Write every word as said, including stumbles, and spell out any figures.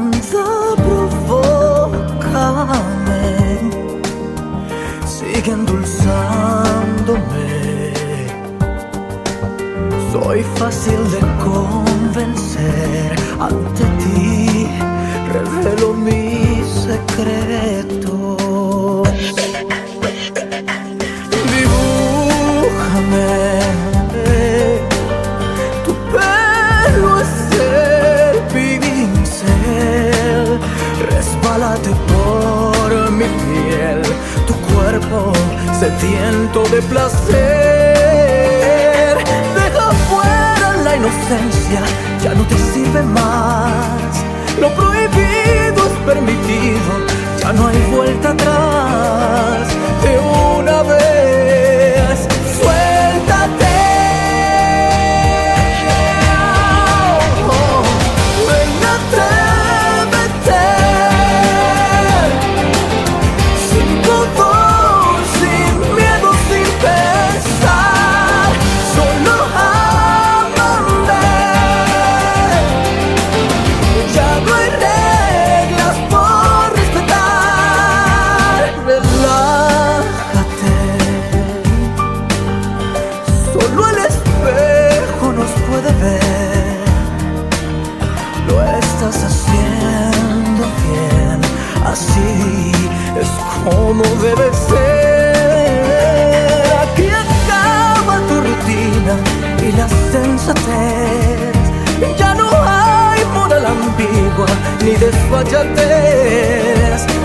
Anda, provócame, sigue endulzándome. Soy fácil de convencer, ante ti revelo mis secretos. Dibújame, tu pelo es el pincel, resbálate por mi piel, tu cuerpo sediento de placer. Deja fuera la inocencia, ya no te sirve más. Lo prohibido es permitido, ya no hay vuelta atrás. De una vez, suéltate. Oh, oh, ven, atrévete. Sin pudor, sin miedo, sin pensar, solo ámame. Ya no hay reglas por respetar. Relájate, solo el espejo nos puede ver. Lo estás haciendo bien, así es como debe ser. Aquí acaba tu rutina y la sensatez. Ya no hay moral ambigua ni desfachatez.